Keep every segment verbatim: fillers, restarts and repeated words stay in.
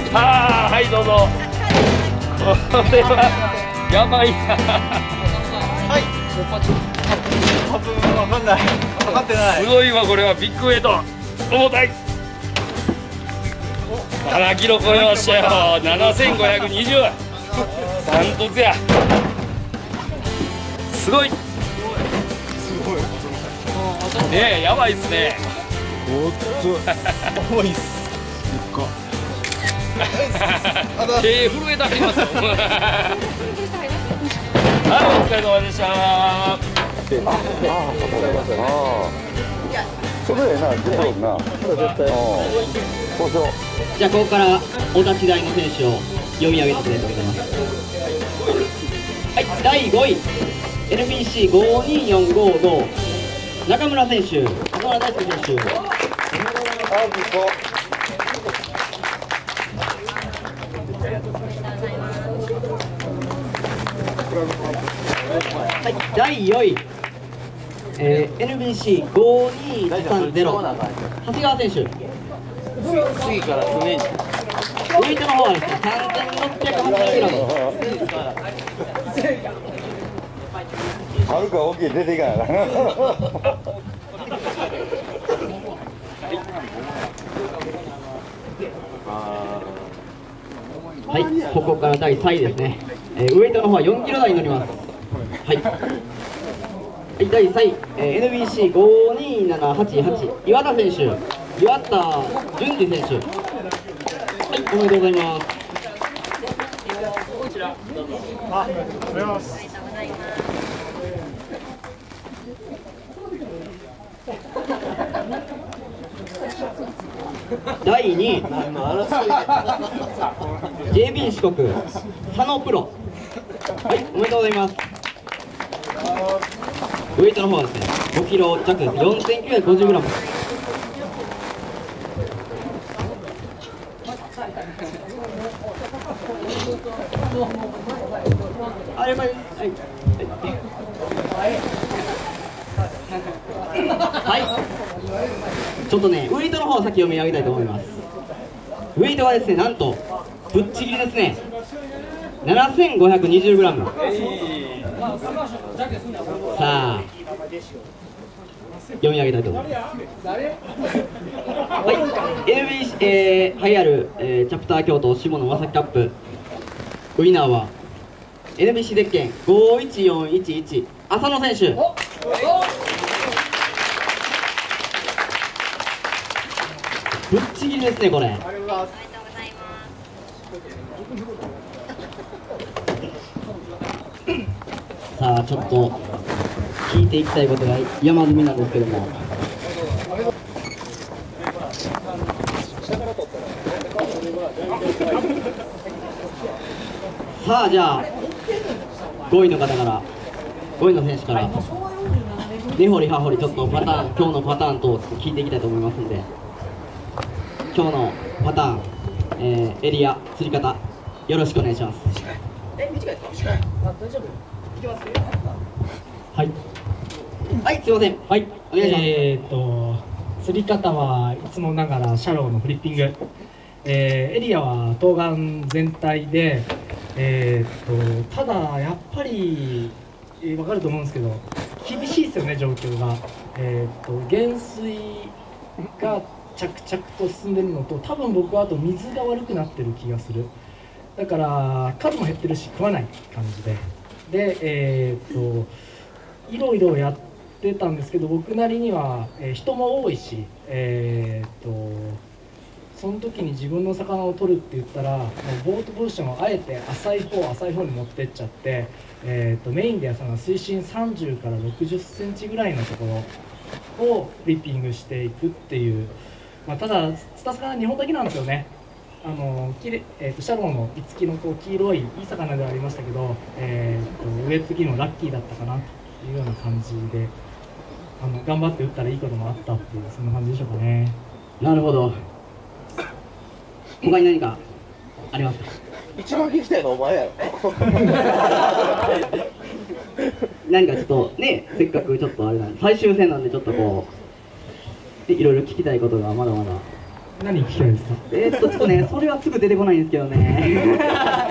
さあ、はい、どうぞ。これはやばいな。 はい。多分わかんない。分かってない。 すごいわ、これはビッグウェイト。重たい。ななキロ超えましたよ。ななせんごひゃくにじゅう。ダントツや。すごい。 すごい。 ねえ、やばいっすね。 おっと。重いっす。 手震えたりますよ。はい、お疲れ様でした。 ああ、それな、絶対な。それ絶対。交渉。 じゃあここからお立ち台の選手を読み上げてくれたいと思います。はい、だいごい エヌビーシーごにーよんごご 中村選手、中村大輔選手。はい、だいよんい、えー、エヌビーシーごにーさんゼロ 長谷川選手。 次から常に。 ウエイトの方はですね、さんぜんろっぴゃくはちじゅうグラム。 はるか大きい出ていかないから。 はい、ここからだいさんいですね。えー、ウエイトの方はよんキロ台に乗ります。はい。はい、だいさんい、えー、エヌビーシーごにーななはちはち 岩田選手、岩田淳二選手。はい、おめでとうございます。こちら、どうぞ。あ、ありがとうございます。だいにい、ジェービー 四国、佐野プロ。はい、おめでとうございます。ウエイトの方はですね、ごキロ弱です。よんせんきゅうひゃくごじゅうグラム。あ、了解です。はい。はい。はい。ちょっとね、ウエイトの方を先読み上げたいと思います。ウエイトはですね、なんとぶっちぎりですね。ななせんごひゃくにじゅうグラム。さあ、読み上げたいと思います。はい、エヌビーシー、えー、栄えある、えー、チャプター京都下野正木カップ、ウィナーは エヌビーシー ゼッケンごいちよんいちいち浅野選手。ぶっちぎりですね、これ。さあ、ちょっと聞いていきたいことが山積みなんですけども。さあ、じゃあごいの方から、ごいの選手から根掘り葉掘りちょっとパターン、今日のパターンと聞いていきたいと思いますので、今日のパターン、えー、エリア釣り方よろしくお願いします。え、短いですか？あ、大丈夫。いきます。はい。はい、すいません。はい、お願いします。 えーっと釣り方はいつもながらシャローのフリッピング、えー、エリアは東岸全体で、えー、っとただやっぱり、えー、分かると思うんですけど厳しいですよね、状況が。えー、っと減水が着々と進んでるのと、多分僕はあと水が悪くなってる気がする。だから数も減ってるし食わない感じで、でえー、っといろいろやってたんですけど、僕なりには、えー、人も多いし、えー、っとその時に自分の魚を取るって言ったら、もうボートポジションをあえて浅い方浅い方に持ってっちゃって、えー、っとメインでやったのは水深さんじゅうからろくじゅっセンチぐらいのところをフリッピングしていくっていう、まあ、ただツタ魚にほんだけなんですよね。あのきれ、えー、とシャローのイツキのこう黄色いいい魚ではありましたけど、えー、と上付きのラッキーだったかなというような感じで、あの頑張って打ったらいいこともあったっていう、そんな感じでしょうかね。 なるほど。他に何かありますか？ 一番聞きたいのお前やろ。 何かちょっとね、せっかくちょっとあれなんで最終戦なんで、ちょっとこういろいろ聞きたいことがまだまだ何聞きたいですか？ えーっとちょっとねそれはすぐ出てこないんですけどね。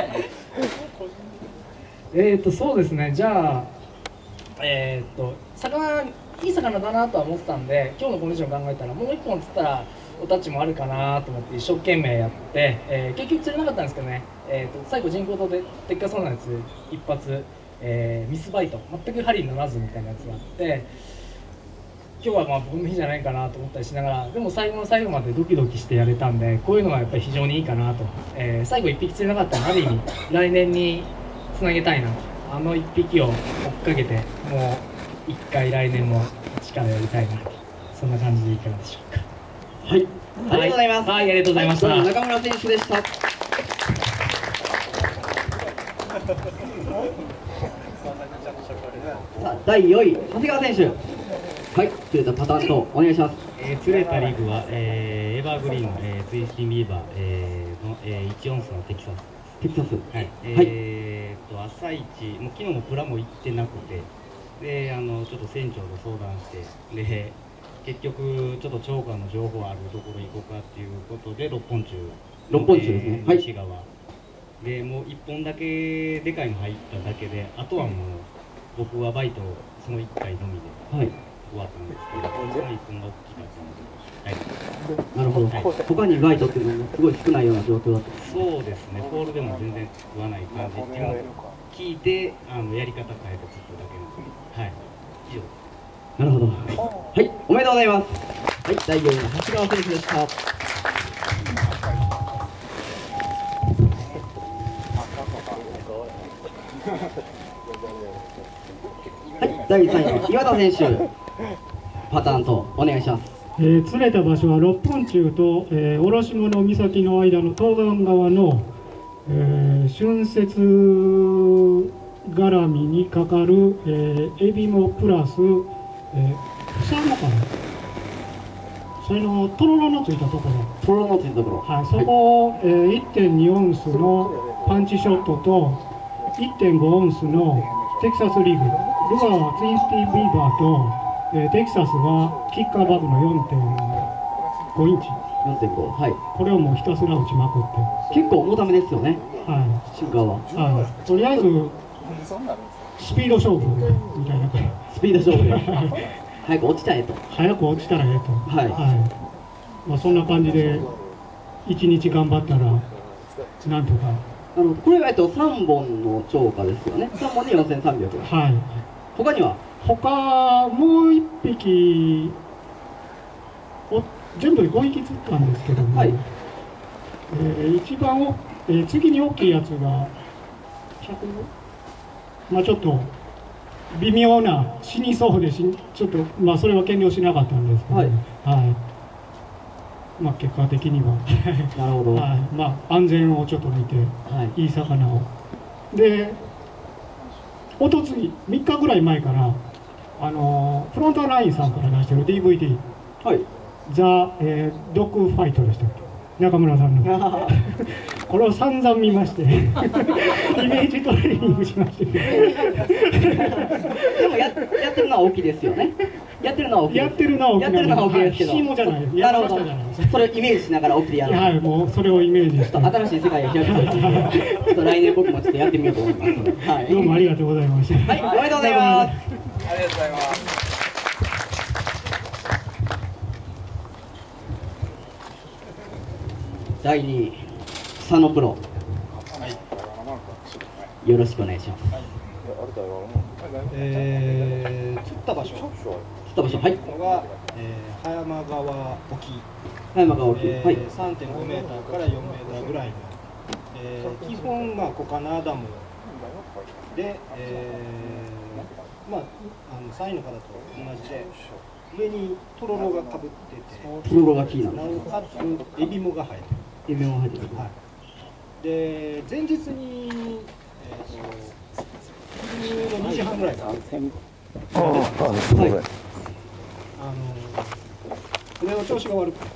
えーっとそうですね、じゃあえーっと魚いい魚だなとは思ってたんで、今日のコンディション考えたらもう一本釣ったらおタッチもあるかなと思って一生懸命やって、えー結局釣れなかったんですけどね、えーっと最後人工島ででっかそうなやつ一発、えーミスバイト全く針にならずみたいなやつがあって、今日はまあ僕の日じゃないかなと思ったりしながら、でも最後の最後までドキドキしてやれたんで、こういうのがやっぱり非常にいいかなと、えー最後いっぴき釣れなかったらある意味来年につなげたいなと、あのいっぴきを追っかけてもういっかい来年も力やりたいなと、そんな感じでいかがでしょうか。 はい、ありがとうございます。 はい、ありがとうございました。 はい、どうも中村選手でした。さあだいよんい長谷川選手、はい釣れたパターンとお願いします。 えー、釣れたリグは、えーエバーグリーンの、えー、ツイスティンビーバー、えーのえー、いちオンスのテキサス、 テキサス、 はいえーと朝一、もう昨日もプラも行ってなくて、であのちょっと船長と相談して、で結局、ちょっと長官の情報あるところ行こうかっていうことで、六本中、 六本中ですね、はい、 西側でもういっぽんだけでかいの入っただけで、あとはもう、僕はバイト、そのいっかいのみで。 はい終わったんですけど、そのいっぽんが大きかったので、はい、 なるほど、 はい、 他にバイトっていうのもすごい少ないような状況だったそうですね、ポールでも全然食わない感じっていうのを聞いて、あのやり方変えて作っただけなので、はい、以上です。 なるほど、はい、はい、おめでとうございます。はい、だいよんいの長谷川選手でした。はい、だいさんいの岩田選手、パターンとお願いします。 えー、釣れた場所は六本中と、えー、卸物岬の間の東岸側の、えー、春節絡みにかかる、えー、エビもプラス、えー、草のかな、それのとろろのついたところ、 とろろのついたところ、 はい、そこを、はいえー、いってんにオンスのパンチショットと いってんごオンスのテキサスリグ、ルアーはツインスティービーバーとえー、テキサスはキッカーバグの よんてんごインチ、 よんてんご、はい、 これをもうひたすら打ちまくって、 結構重ためですよね、 はい、 シンカーは、 はい、とりあえずスピード勝負みたいな、 スピード勝負で早く落ちたらえと、 早く落ちたらええと、 はいはいまあ、そんな感じでいちにち頑張ったらなんとか。 なるほど、これが、えっと、さんぼんの超過ですよね、さんぼんでよんせんさんびゃく、 はい、 他には他もういっぴきお全部でごひき釣ったんですけども、はいえー、一番お、えー、次に大きいやつがひゃく、まあちょっと微妙な死にそうでしちょっとまあそれは減量しなかったんですけど、はいはいまあ、結果的にはなるほど、 はいまあ、安全をちょっと見て、はい、いい魚をでおとついみっかぐらい前からあのフロントラインさんから出してる ディーブイディー、はい、ザ・えー、ドッグファイトでしたっけ、中村さんのこれを散々見ましてイメージトレーニングしましてでも や, やってるのは大きいですよね、やってるのは大きいやってるのは大きいやってるのは大きいですけど、 ひもじゃないです、 なるほど、それをイメージしながら大きいでやる、 はい、もうそれをイメージして新しい世界を開くというのでちょっと来年僕もちょっとやってみようと思いますので、はい、 どうもありがとうございました。 はい、おめでとうございます。 ありがとうございます。 だいにい佐野プロ、よろしくお願いします。 えー、釣った場所、釣った場所、はい。 のが、えー、葉山川沖、 葉山川沖、 えーはい。 さんてんごメーターからよんメーターぐらいの、えー、基本まあコカナダムで、えー、まああのさんいの方と同じで上にとろろがかぶってて、 とろろがキーなんなです。 おかつエビもが生えてる。 エビも入ってる。 はい。で前日に、えー、と昼のにじはんぐらいから、あの船の調子が悪く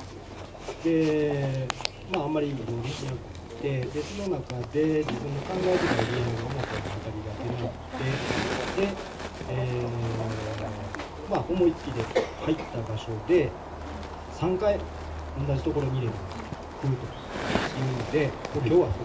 て、まああんまりいい料理しなくて、でその中で自分の考えてたエリアが思ったような当たりが出なくて、で、えー、まあ思いつきで入った場所でさんかい同じところに入れる来るというので、今日はそこを行こ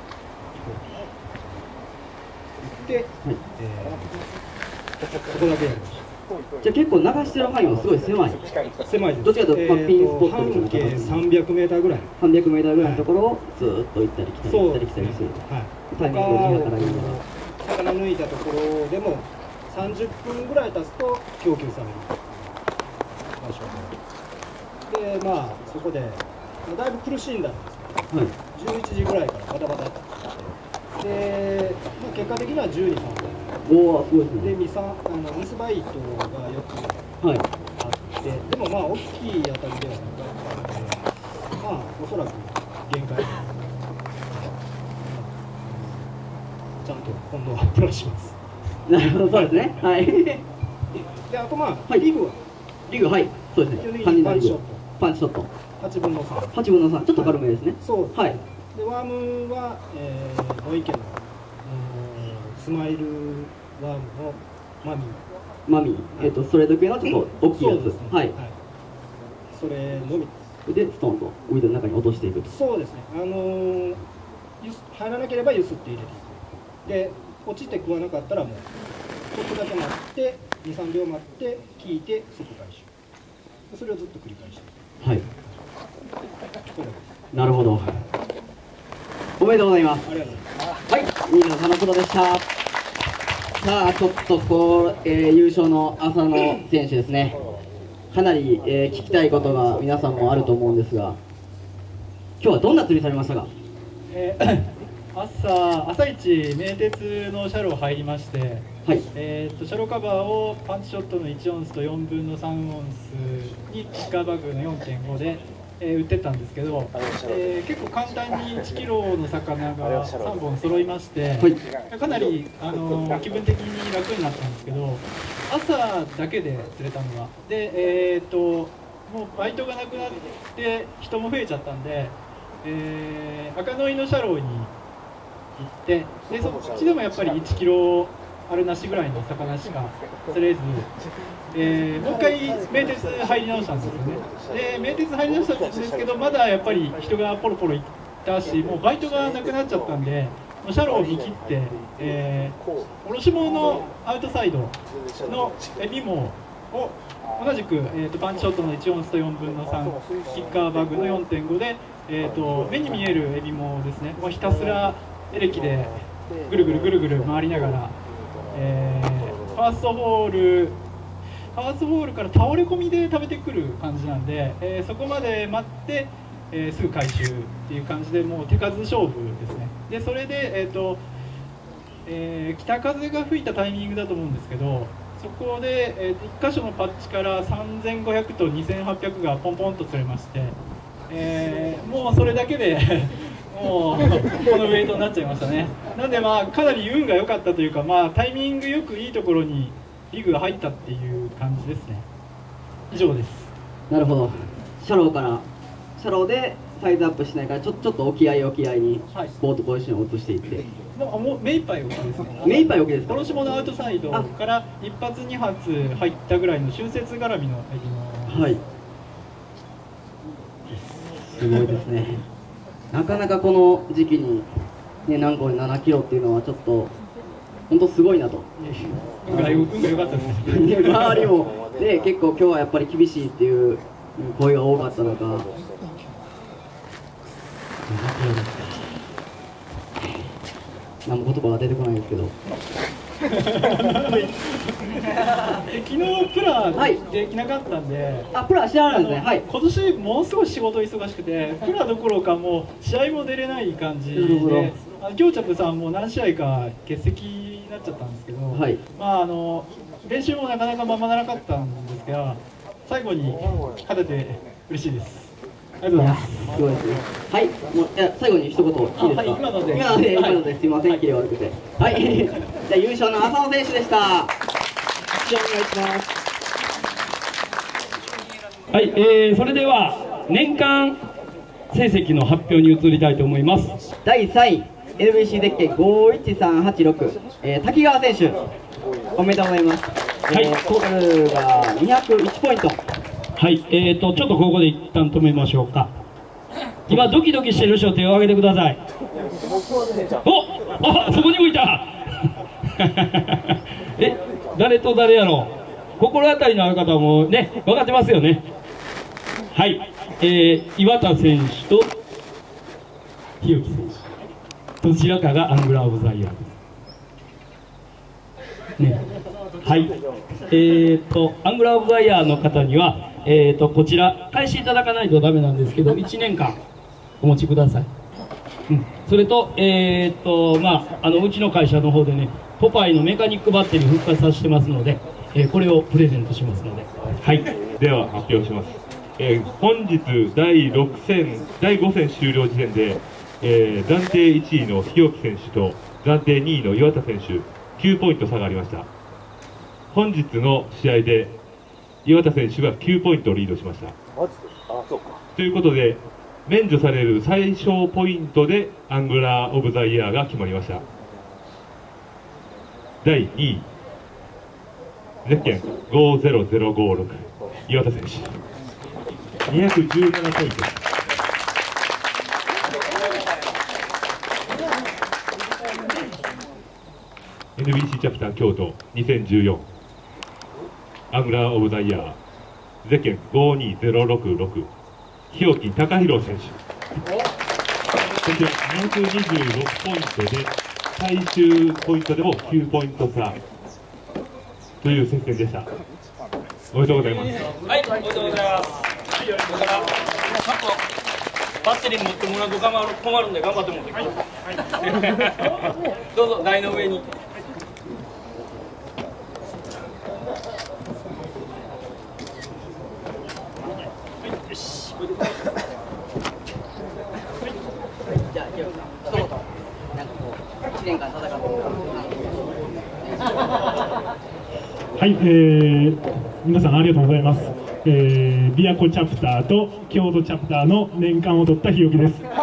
うと言って、はい、えー、そこだけやりました。 じゃあ結構流してる範囲もすごい狭い。 狭いです。 どっちかというとピンスポットみたいな半径さんびゃくメーターぐらい。 さんびゃくメーターぐらいのところをずーっと行ったり来たり行ったり来たりする。 はい。 タイミングを見計らいながら。 魚抜いたところでもさんじゅっぷんぐらい経つと供給される場所で、まあそこでだいぶ苦しんだんですけど、はい、じゅういちじぐらいからバタバタってで、まあ、結果的にはじゅうに、さんぼん。 おー、すごいですね。 で、ミサあのミスバイトがよくあって、はい、でもまあ大きい当たりではなかったので、まあおそらく限界、ちゃんと今度はプラスします。 なるほど、そうですね。はい。で、 あとまあ、 はい、 リグはリグ、はい、そうですね。 基本的にパンチショット。 パンチショット。 はちぶんのさん。 はちぶんのさん、ちょっと軽めですね。 そうです。 はい。 で、ワームは、えー、野池の、スマイルワームのマミー。 マミー、えっと、ストレート系のちょっと大きいやつ。ね、はい、はい。 それのみで、ストーンとウィドの中に落としていくと。 そうですね。あのー、入らなければゆすって入れていく。で、落ちて食わなかったらもう、ちょっとだけ待って、に、さんびょう待って、聞いて、即回収。それをずっと繰り返して。 はい。なるほど。おめでとうございます。 ありがとうございます。 はい、新野花子でした。さあ、ちょっとこう、えー、優勝の浅野選手ですね。かなり、えー、聞きたいことが皆さんもあると思うんですが、今日はどんな釣りされましたか？ えー、朝、朝一名鉄のシャロー入りまして、はい、えー、とシャローカバーをパンチショットのいちオンスとよんぶんのさんオンスにキッカーバッグの よんてんご で、えー、売ってたんですけど、えー、結構簡単にいちキロの魚がさんぼん揃いまして、はい、かなり、あのー、気分的に楽になったんですけど、朝だけで釣れたのがで、えー、ともうバイトがなくなって人も増えちゃったんで、えー、赤ノイのシャローに行ってでそっちでもやっぱりいちキロあるなしぐらいの魚しか釣れず、えー、もう一回名鉄入り直したんですよね。で名鉄入り直したんですけど、まだやっぱり人がポロポロいったし、もうバイトがなくなっちゃったんで、シャローを見切って、えー、おろし物のアウトサイドのエビモを同じく、えー、とパンチショットのいちオンスとよんぶんのさんキッカーバッグの よんてんご で、えー、と目に見えるエビモですね、もうひたすらエレキでぐるぐるぐるぐる回りながら、えー、ファーストボールファーストボールから倒れ込みで食べてくる感じなんで、えー、そこまで待って、えー、すぐ回収っていう感じで、もう手数勝負ですね。でそれで、えーとえー、北風が吹いたタイミングだと思うんですけど、そこで、えー、いっ箇所のパッチからさんぜんごひゃくとにせんはっぴゃくがポンポンと釣れまして、えー、もうそれだけでもうこのウェイトになっちゃいましたね。なんで、まあ、かなり運が良かったというか、まあ、タイミングよくいいところにリグが入ったっていう感じですね。以上です。 なるほど。シャローからシャローでサイズアップしないからちょ、ちょっと沖合沖合にボートポジションを移していって、はい、 もうもう目いっぱい沖ですね。 目いっぱい沖ですか。 おろし物アウトサイドから一発二発入ったぐらいの春節絡みのエビの、はい、 すごいですね。なかなかこの時期に、ね、南高でななキロっていうのはちょっと本当すごいなと。 運が良かったですね。 周りも、ね、結構今日はやっぱり厳しいっていう声が多かったのか。ななキロですか。何も言葉が出てこないんですけど。 昨日プラできなかったんで、はい、 あ、プラしてあるんですね。はい。 今年ものすごい仕事忙しくて、プラどころかもう試合も出れない感じで、あのキョウチャプさんも何試合か欠席になっちゃったんですけど、はい、まああの練習もなかなかままならなかったんですが、最後に勝てて嬉しいです。ありがとうございます。 すごいですね。はい、もういや最後に一言いいですか。はい、 今ので。 今ので、今ので、すみません、キレ悪くて。はい、じゃあ優勝の浅野選手でした。お願いします。 はい、えー、それでは年間成績の発表に移りたいと思います。 だいさんい、エルビーシー ゼッケンごいちさんはちろく、えー、滝川選手、おめでとうございます。はい、えー、トータルがにひゃくいちポイント。 はい、えーと、ちょっとここで一旦止めましょうか。今、ドキドキしてる人、手を挙げてください。おあ、そこにもいたえ、誰と誰やろう。心当たりのある方もね、分かってますよね。はい、えー、岩田選手と日置選手、どちらかがアングラー・オブ・ザ・イヤーです。ね、はい、えーと、アングラー・オブ・ザ・イヤーの方には、えーと、こちら、返していただかないとダメなんですけど、いちねんかんお持ちください。うん、それと、えーと、まあ、あのうちの会社の方でね、ポパイのメカニックバッテリー復活させてますので、えー、これをプレゼントしますので、はい、 では発表します。えー、本日だいろく戦だいご戦終了時点で、えー、暫定いちいの日置選手と暫定にいの岩田選手きゅうポイント差がありました。本日の試合で岩田選手がきゅうポイントリードしました。ということで免除される最小ポイントでアングラー・オブ・ザ・イヤーが決まりました。だいにいゼッケンごゼロゼロごろく岩田選手にひゃくじゅうななポイント。エヌビーシー チャプター京都にせんじゅうよんアングラー・オブ・ザ・イヤーゼッケンごにゼロろくろく日置貴弘選手、そしてにひゃくにじゅうろくポイントで最終ポイントでもきゅうポイント差という接戦でした。おめでとうございます。 はい、おめでとうございます。だから、ちゃんとバッテリー持ってもらうと困るんで頑張って持ってください。どうぞ台の上に。よし。 じゃあ、ひろきさん、一言、なんかこう、いちねんかん戦ってはい、えー、皆さんありがとうございます。えー、琵琶湖チャプターと京都チャプターの年間を取った日置です。ち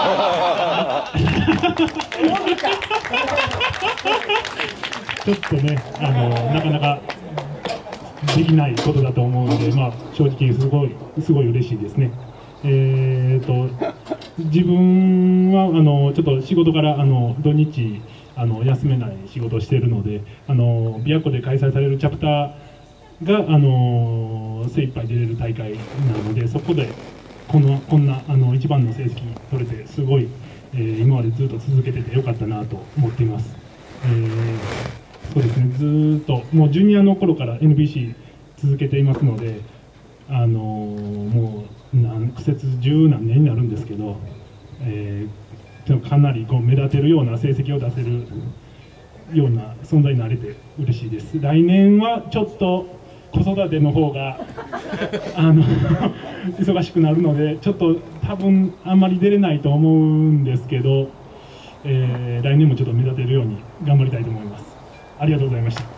ょっとね、あのなかなかできないことだと思うので、まあ、正直すごいすごい嬉しいですね。えーと自分はあのちょっと仕事からあの土日あの休めない仕事をしているので、あの琵琶湖で開催されるチャプターがあの精一杯出れる大会なので、そこでこのこんなあの一番の成績取れてすごい、えー、今までずっと続けててよかったなと思っています。えー、そうですね、ずーっともうジュニアの頃から エヌビーシー 続けていますので、あのもう何苦節十何年になるんですけど、えー、かなりこう目立てるような成績を出せるような存在になれて嬉しいです。来年はちょっと子育ての方があの忙しくなるので、ちょっと多分あんまり出れないと思うんですけど、えー、来年もちょっと目立てるように頑張りたいと思います。ありがとうございました。